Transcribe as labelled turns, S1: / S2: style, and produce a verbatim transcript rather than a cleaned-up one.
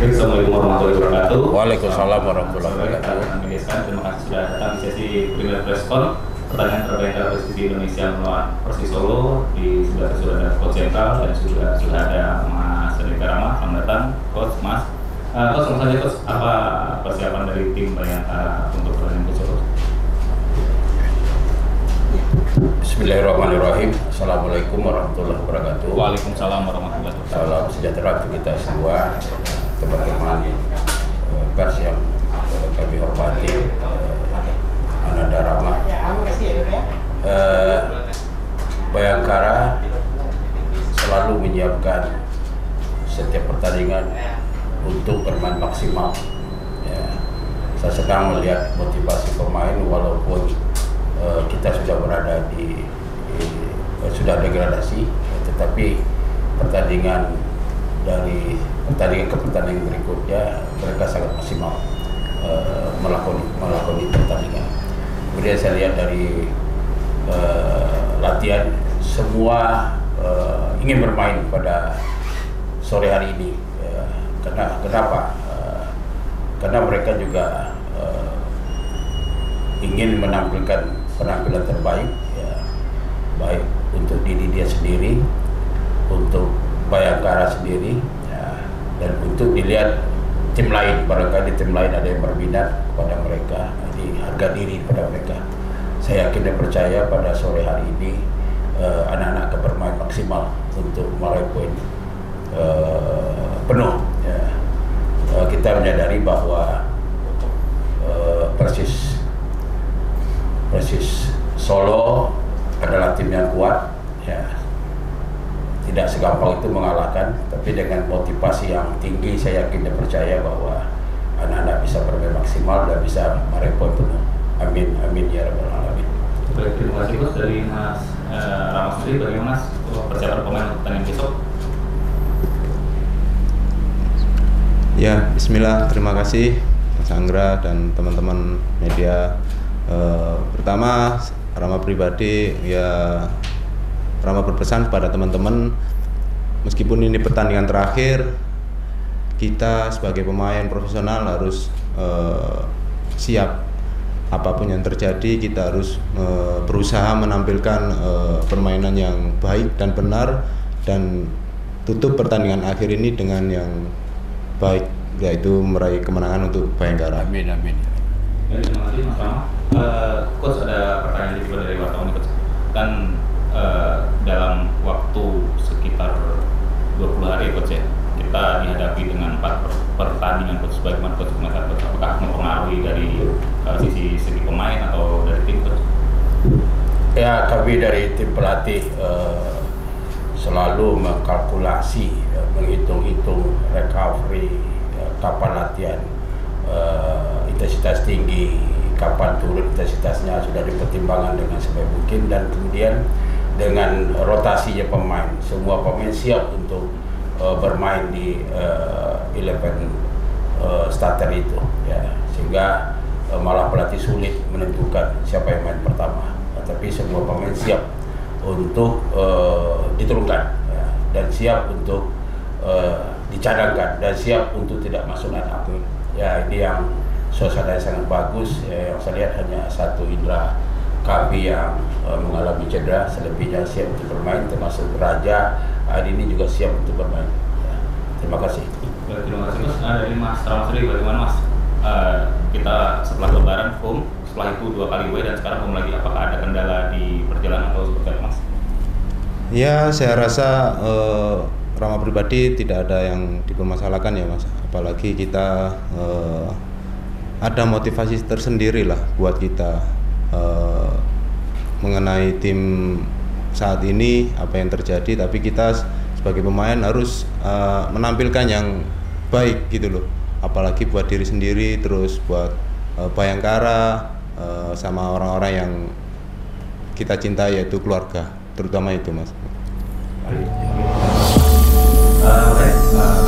S1: Assalamualaikum warahmatullahi wabarakatuh.
S2: Waalaikumsalam warahmatullahi wabarakatuh.
S1: Terima kasih sudah datang di sesi Premier Press Con. Pertanyaan terbaik dari posisi Indonesia melawan Persis Solo. Di sebelah saya sudah ada Coach Central dan sudah sudah ada Mas Andika Rama. Selamat datang, Coach, Mas. Uh, Coach, langsung saja, Coach. Apa persiapan dari tim Bayangkara untuk pertandingan ke Solo?
S2: Bismillahirrahmanirrahim. Assalamualaikum warahmatullahi wabarakatuh.
S1: Waalaikumsalam warahmatullahi wabarakatuh.
S2: Salam sejahtera untuk kita semua, teman-teman eh, pers yang eh, kami hormati, eh, Ananda Rama. Eh, Bayangkara selalu menyiapkan setiap pertandingan untuk bermain maksimal. Ya, saya sedang melihat motivasi pemain walaupun uh, kita sudah berada di, di uh, sudah degradasi, tetapi pertandingan dari pertandingan ke pertandingan berikutnya mereka sangat maksimal uh, melakoni melakoni pertandingan. Kemudian saya lihat dari uh, latihan semua uh, ingin bermain pada sore hari ini. Uh, karena kenapa? Uh, karena mereka juga uh, ingin menampilkan penampilan terbaik, ya, baik untuk diri dia sendiri, untuk Bayangkara sendiri, ya, dan untuk dilihat tim lain, barangkali tim lain ada yang berminat kepada mereka, di harga diri pada mereka. Saya yakin dan percaya pada sore hari ini uh, anak-anak akan bermain maksimal untuk meraih poin uh, penuh. Ya. Uh, kita menyadari bahwa uh, Persis Persis Solo adalah tim yang kuat, ya. Tidak segampang itu mengalahkan, tapi dengan motivasi yang tinggi saya yakin dan percaya bahwa anak-anak bisa bermain maksimal dan bisa meraih poin penuh. Amin, amin ya rabbal alamin.
S1: Baik, terima kasih, Coach. Dari Mas eh, Rama sendiri, bagaimana Mas persiapan pemain untuk pertandingan besok?
S3: Ya, Bismillah, terima kasih Mas Anggra dan teman-teman media. Uh, pertama, Rama pribadi ya Rama berpesan kepada teman-teman, meskipun ini pertandingan terakhir, kita sebagai pemain profesional harus uh, siap apapun yang terjadi. Kita harus uh, berusaha menampilkan uh, permainan yang baik dan benar dan tutup pertandingan akhir ini dengan yang baik, yaitu meraih kemenangan untuk Bayangkara.
S2: Amin, amin.
S1: Baik, terima kasih Mas Rama. Uh, Coach, ada pertanyaan juga dari wartawan, Coach. Kan uh, dalam waktu sekitar dua puluh hari, Coach, ya, kita dihadapi dengan empat pertandingan, Coach. Bagaimana Coach komentar, Coach? Apakah mempengaruhi dari uh, sisi segi pemain atau dari tim, Coach?
S2: Ya, kami dari tim pelatih uh, selalu mengkalkulasi, uh, menghitung-hitung recovery, uh, kapan latihan uh, intensitas tinggi, kapan turun intensitasnya sudah dipertimbangkan dengan sebaik mungkin, dan kemudian dengan rotasinya pemain, semua pemain siap untuk uh, bermain di uh, eleven uh, starter itu, ya, sehingga uh, malah pelatih sulit menentukan siapa yang main pertama, uh, tapi semua pemain siap untuk uh, diturunkan, ya, dan siap untuk uh, dicadangkan dan siap untuk tidak masuk line up. Ya, ini yang suasana yang sangat bagus, ya, yang saya lihat hanya satu Indra Kavi yang uh, mengalami cedera, selebihnya siap untuk bermain, termasuk Raja hari ini juga siap untuk bermain. Ya, terima kasih.
S1: Baik, terima kasih, Mas. Nah, dari Mas Rama sendiri, bagaimana Mas? Uh, kita setelah Lebaran home, setelah itu dua kali away dan sekarang home lagi. Apakah ada kendala di perjalanan atau seperti apa, Mas?
S3: Ya, saya rasa uh, Rama pribadi tidak ada yang dipermasalahkan ya, Mas. Apalagi kita uh, ada motivasi tersendiri lah buat kita uh, mengenai tim saat ini, apa yang terjadi, tapi kita sebagai pemain harus uh, menampilkan yang baik gitu loh, apalagi buat diri sendiri, terus buat uh, Bayangkara, uh, sama orang-orang yang kita cintai, yaitu keluarga, terutama itu, Mas.
S1: Uh, baik, uh,